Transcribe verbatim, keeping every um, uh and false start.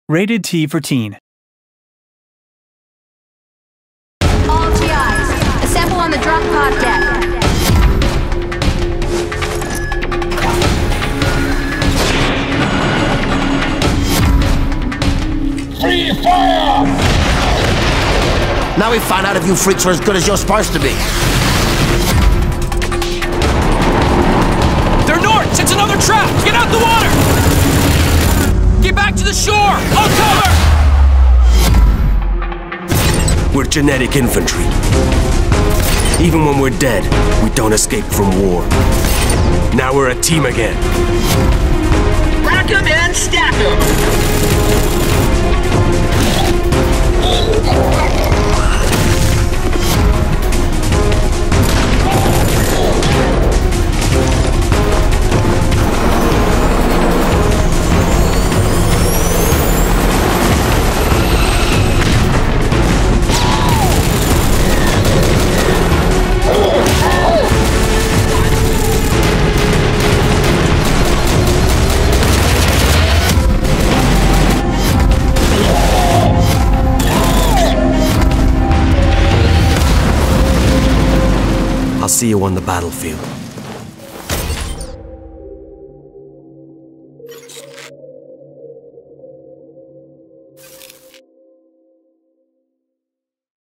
Rated T for teen. All G Is, assemble on the drop pod deck. Free fire! Now we find out if you freaks are as good as you're supposed to be. They're north! It's another trap! Get out the water! Get back to the shore! I'll cover! We're genetic infantry. Even when we're dead, we don't escape from war. Now we're a team again. Rack 'em and stack 'em! I'll see you on the battlefield.